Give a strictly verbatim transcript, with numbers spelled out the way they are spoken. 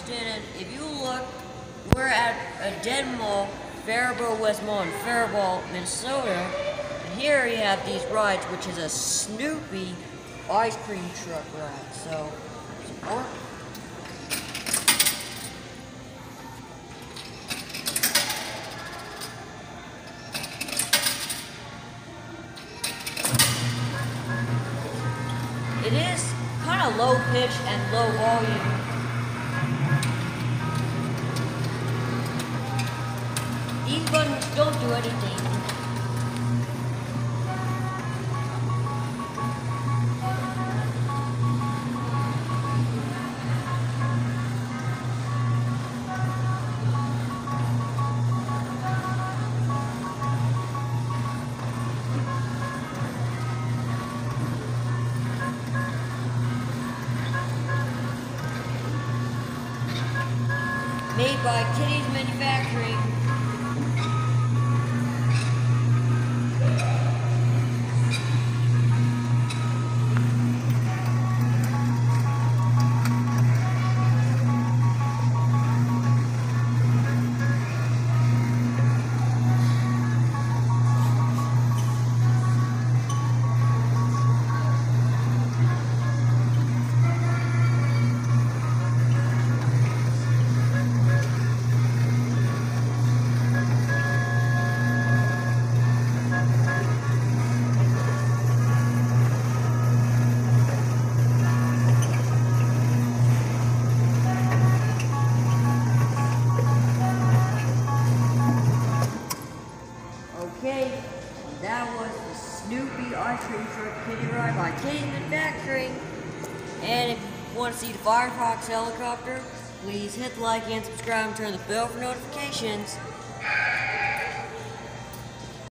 Houston, and if you look, we're at a den mall, Faribo West Mall in Faribo, Minnesota. And here you have these rides, which is a Snoopy ice cream truck ride. So, support. It is kind of low pitch and low volume. These buttons don't do anything. Made by Kiddie's Manufacturing. Okay, that was the Snoopy ice cream truck Kiddie ride by Kiddie's Manufacturing. And if you want to see the Firefox helicopter, please hit the like and subscribe and turn the bell for notifications.